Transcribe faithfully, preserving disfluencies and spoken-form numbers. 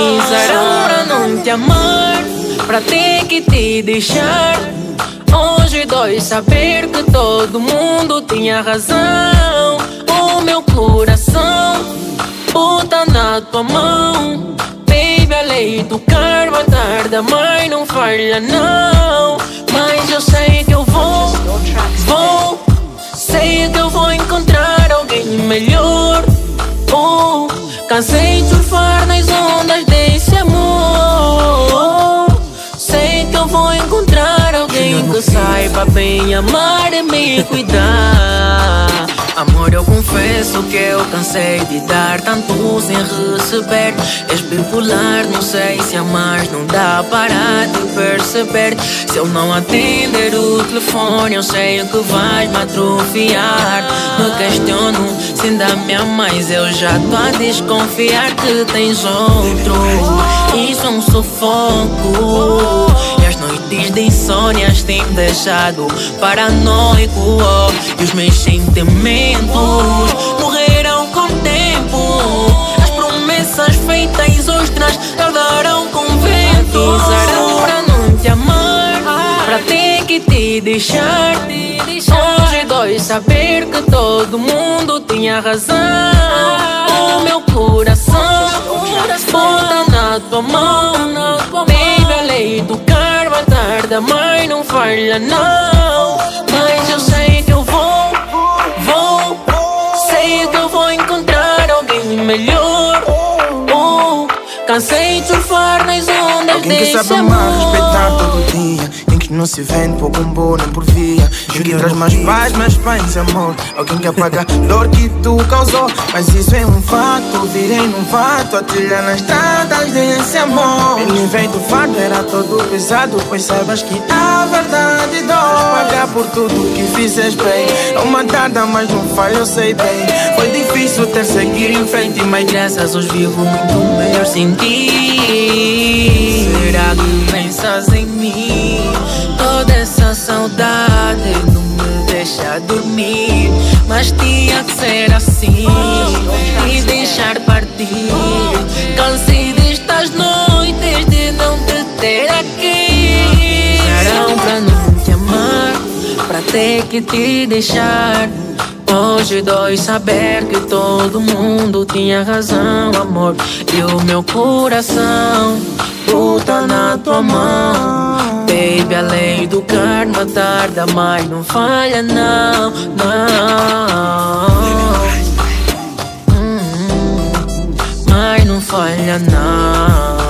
Fizeram pra não te amar, pra ter que te deixar. Hoje dói saber que todo mundo tinha razão. O meu coração bota na tua mão. Baby, a lei do karma tarda, mas não falha não. Mas eu sei que eu vou, vou. Sei que eu vou encontrar alguém melhor. Oh, cansei de surfar nas ondas desse amor. Sei que eu vou encontrar alguém que saiba bem amar e me cuidar. Amor, eu confesso que eu cansei de dar tanto sem receber. És bipolar, não sei se amas, não dá para te perceber. Se eu não atender o telefone, eu sei que vais me atrofiar. Me questiono se ainda me amas, eu já tô a desconfiar que tens outro. Isso é um sufoco, e as noites de insônias têm me deixado paranoico. Oh, e os meus sentimentos morrerão com o tempo. As promessas feitas ostras tardarão com o vento. Fizeram pra não te amar, pra ter que te deixar. Hoje dói saber que todo mundo tinha razão. O meu coração bota na tua mão. Baby, a lei do karma tarda, mas não falha não. Mas eu sei que eu vou, vou. Sei que eu vou encontrar alguém melhor. Oh, cansei de surfar nas ondas alguém que desse sabe amar, respeitar todo dia. Alguém que não se vende por bumbum nem por via. Alguém que traz mais paz, mais paz e amor. Alguém que apaga a dor que tu causou. Mas isso é um fato, virei num fato a trilhar nas estradas desse amor. Ele veio do fardo, era todo pesado, pois saibas que a verdade dói. Pagar por tudo que fizes bem, não matada, mas não falha, eu sei bem. Foi difícil ter seguir em frente, mas graças hoje vivo muito melhor sem ti. Será que pensas em mim? Toda essa saudade não me deixa dormir, mas tinha que ser assim e deixar partir. Cansei destas noites de não te ter aqui. Serão pra não te amar, pra ter que te deixar. Hoje dói saber que todo mundo tinha razão, amor. E o meu coração bota na tua mão. Baby, a lei do karma tarda, mas não falha não, não. Hum, mas não falha não.